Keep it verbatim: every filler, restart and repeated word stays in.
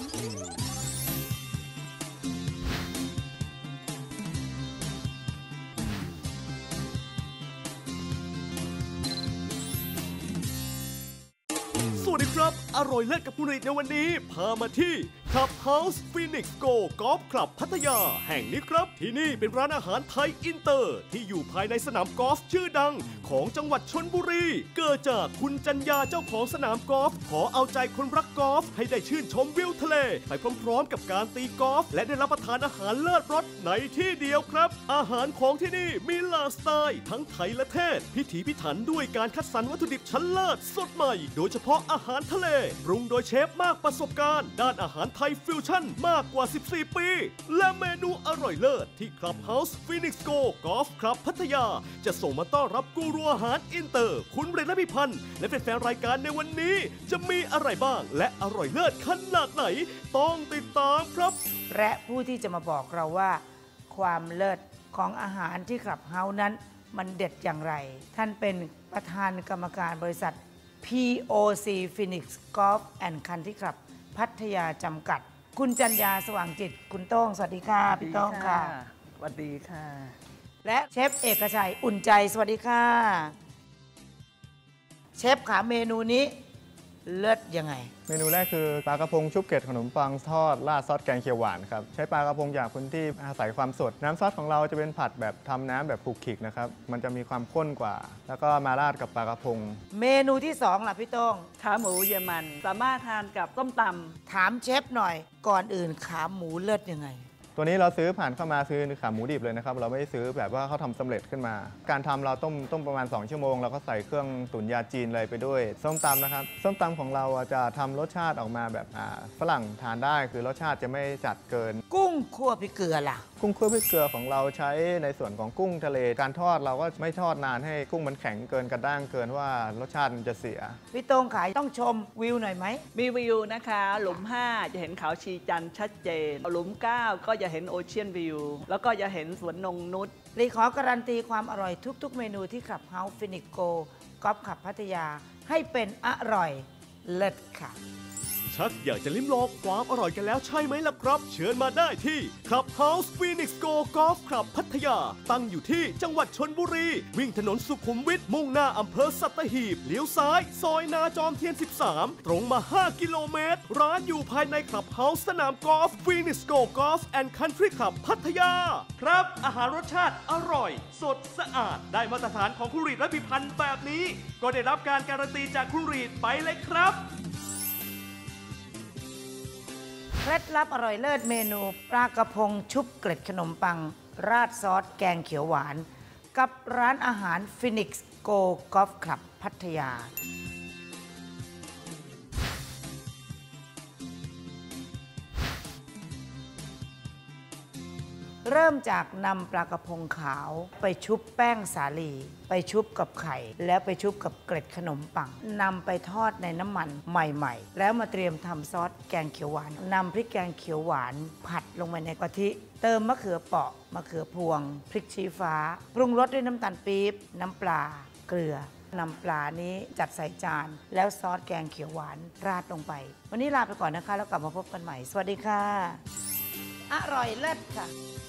สวัสดีครับอร่อยเลิศกับคุณรีในวันนี้พามาที่ Clubhouse Phoenix Go Golf Club พัทยาแห่งนี้ครับที่นี่เป็นร้านอาหารไทยอินเตอร์ที่อยู่ภายในสนามกอล์ฟชื่อดังของจังหวัดชลบุรีเกิดจากคุณจัญญาเจ้าของสนามกอล์ฟขอเอาใจคนรักกอล์ฟให้ได้ชื่นชมวิวทะเลไปพร้อมๆกับการตีกอล์ฟและได้รับประทานอาหารเลิศรสในที่เดียวครับอาหารของที่นี่มีหลากสไตล์ทั้งไทยและเทศพิถีพิถันด้วยการคัดสรรวัตถุดิบชั้นเลิศสดใหม่โดยเฉพาะอาหารทะเลปรุงโดยเชฟมากประสบการณ์ด้านอาหารไทยฟิวชั่นมากกว่าสิบสี่ปีและเมนูอร่อยเลิศที่ Clubhouse Phoenix Go Golf Club พัทยาจะส่งมาต้อนรับกูรูอาหารอินเตอร์คุณเรนและพิพันธ์และแฟนๆรายการในวันนี้จะมีอะไรบ้างและอร่อยเลิศขนาดไหนต้องติดตามครับและผู้ที่จะมาบอกเราว่าความเลิศของอาหารที่ Clubhouse นั้นมันเด็ดอย่างไรท่านเป็นประธานกรรมการบริษัท พี โอ ซี Phoenix Golf and Country Club พัทยาจำกัดคุณจัญญาสว่างจิตคุณโต้งสวัสดีค่ะพี่โต้งค่ะสวัสดีค่ะและเชฟเอกชัยอุ่นใจสวัสดีค่ะเชฟขาเมนูนี้เลิศยังไงเมนูแรกคือปลากระพงชุบเกล็ดขนมปังทอดราดซอสแกงเขียวหวานครับใช้ปลากระพงจากพื้นที่อาศัยความสดน้ำซอสของเราจะเป็นผัดแบบทำน้ำแบบคลุกคลิกนะครับมันจะมีความข้นกว่าแล้วก็มาราดกับปลากระพงเมนูที่สองล่ะพี่โต้งขาหมูเยอรมันสามารถทานกับต้มตำถามเชฟหน่อยก่อนอื่นขาหมูเลิศยังไงตัวนี้เราซื้อผ่านเข้ามาซื้อขาหมูดิบเลยนะครับเราไม่ได้ซื้อแบบว่าเขาทำสำเร็จขึ้นมาการทำเราต้มต้มประมาณสองชั่วโมงเราก็ใส่เครื่องตุ๋นยาจีนเลยไปด้วยส้มตำนะครับส้มตำของเราจะทำรสชาติออกมาแบบฝรั่งทานได้คือรสชาติจะไม่จัดเกินกุ้งคั่วพริกเกลือล่ะกุ้งคั่วพริกเกลือของเราใช้ในส่วนของกุ้งทะเลการทอดเราก็ไม่ทอดนานให้กุ้งมันแข็งเกินกระด้างเกินว่ารสชาติมันจะเสียพี่โต้งขายต้องชมวิวหน่อยไหมมีวิวนะคะหลุมห้าจะเห็นเขาชีจันทร์ชัดเจนหลุมเก้าก็จะเห็นโอเชียนวิวแล้วก็จะเห็นสวนนงนุชรีขอการันตีความอร่อยทุกๆเมนูที่ Clubhouse Phoenix Go Golf Club พัทยาให้เป็นอร่อยเลิศค่ะชักอยากจะลิ้มลองความอร่อยกันแล้วใช่ไหมล่ะครับเชิญมาได้ที่ Clubhouse Phoenix Go Golf Club พัทยาตั้งอยู่ที่จังหวัดชลบุรีวิ่งถนนสุขุมวิทมุ่งหน้าอำเภอสัตหีบเลี้ยวซ้ายซอยนาจอมเทียนสิบสามตรงมาห้ากิโลเมตรร้านอยู่ภายใน Clubhouse สนามกอล์ฟ Phoenix Go Golf and Country Club พัทยาครับอาหารรสชาติอร่อยสดสะอาดได้มาตรฐานของคุณรีดและพิพันธ์แบบนี้ก็ได้รับการการันตีจากคุณรีดไปเลยครับเคล็ดลับอร่อยเลิศเมนูปลากระพงชุบเกล็ดขนมปังราดซอสแกงเขียวหวานกับร้านอาหาร Phoenix Go Golf Club พัทยาเริ่มจากนำปลากระพงขาวไปชุบแป้งสาลีไปชุบกับไข่แล้วไปชุบกับเกล็ดขนมปังนำไปทอดในน้ำมันใหม่ๆแล้วมาเตรียมทำซอสแกงเขียวหวานนำพริกแกงเขียวหวานผัดลงไปในกะทิเติมมะเขือเปราะมะเขือพวงพริกชี้ฟ้าปรุงรสด้วยน้ำตาลปี๊บน้ำปลาเกลือนำปลานี้จัดใส่จานแล้วซอสแกงเขียวหวานราดลงไปวันนี้ลาไปก่อนนะคะแล้วกลับมาพบกันใหม่สวัสดีค่ะอร่อยเลิศค่ะ